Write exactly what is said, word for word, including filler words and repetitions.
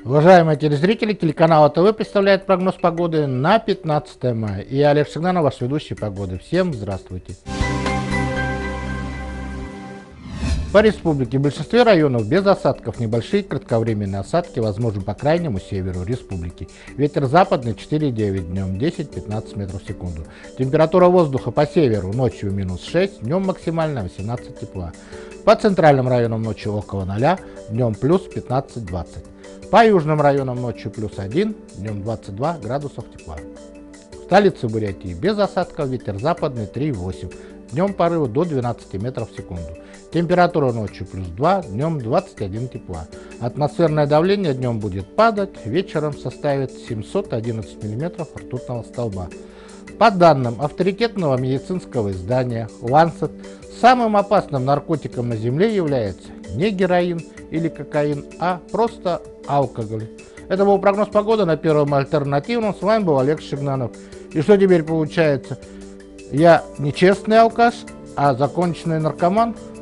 Уважаемые телезрители, телеканал А Тэ Вэ представляет прогноз погоды на пятнадцатое мая. И я, Олег Сигнанов, ваш ведущий погоды. Всем здравствуйте. По республике в большинстве районов без осадков, небольшие кратковременные осадки возможны по крайнему северу республики. Ветер западный четыре-девять, днем десять-пятнадцать метров в секунду. Температура воздуха по северу ночью минус шесть, днем максимально восемнадцать тепла. По центральным районам ночью около ноля, днем плюс пятнадцать-двадцать. По южным районам ночью плюс один, днем двадцать два градусов тепла. В столице Бурятии без осадков, ветер западный три-восемь, днем порывы до двенадцати метров в секунду. Температура ночью плюс два, днем двадцать один тепла. Атмосферное давление днем будет падать, вечером составит семьсот одиннадцать миллиметров ртутного столба. По данным авторитетного медицинского издания Lancet, самым опасным наркотиком на Земле является не героин или кокаин, а просто алкоголь. Это был прогноз погоды на Первом альтернативном. С вами был Олег Сигнанов. И что теперь получается? Я не честный алкаш, а законченный наркоман?